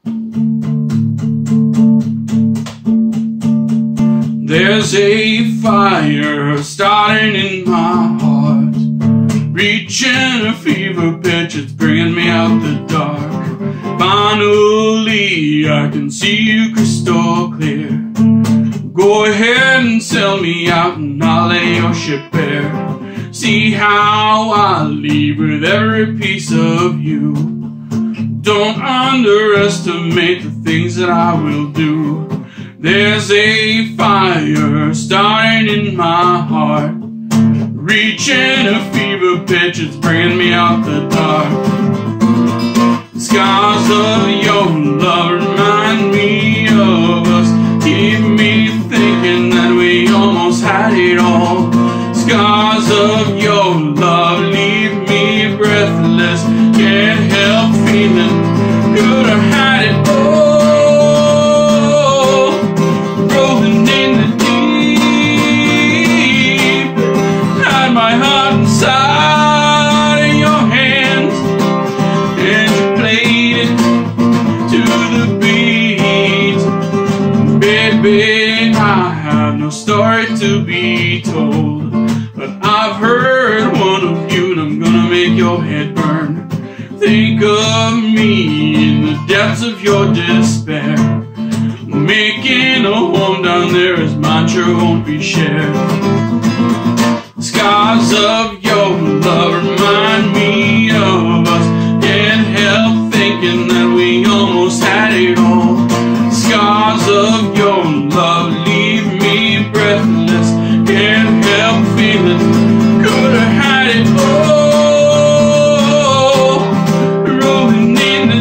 There's a fire starting in my heart, reaching a fever pitch, it's bringing me out the dark. Finally, I can see you crystal clear. Go ahead and sell me out and I'll lay your ship bare. See how I leave with every piece of you. Don't underestimate the things that I will do. There's a fire starting in my heart, reaching a fever pitch, it's bringing me out the dark. The scars of your love remind me of us, keep me thinking that we almost had it all. Scars of your love leave me breathless, can't help feeling could have had it all. Rolling in the deep, had my heart inside of your hands, and you played it to the beat. Baby, I have no story to be told, but I've heard one of you and I'm gonna make your head burn. Think of me in the depths of your despair, making a home down there as mine sure won't be shared. Scars of your love remind me of us, can't help thinking that we almost had it all. Scars of your love leave me breathless, can't help feeling could have had it all. Rolling in the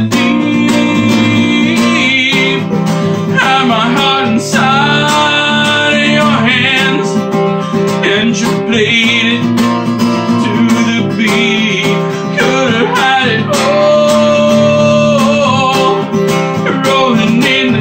deep, had my heart inside of your hands, and you played it to the beat. Could have had it all. Rolling in the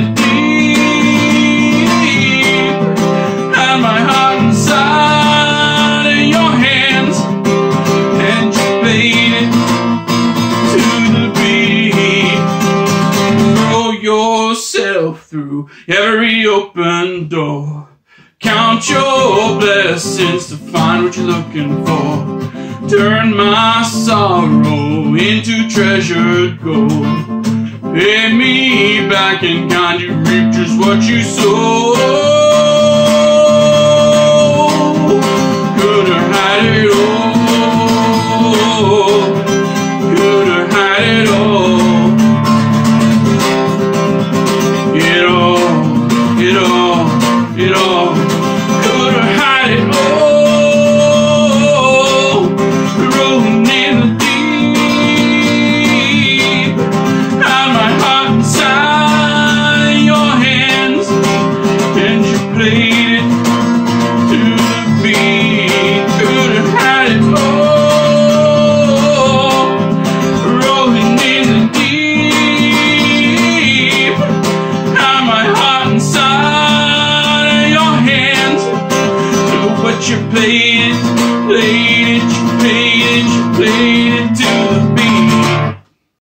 deep, had my heart inside of your hands, and you played it to the beat. Throw yourself through every open door, count your blessings to find what you're looking for. Turn my sorrow into treasured gold. Pay me back in kind, you reap just what you sow.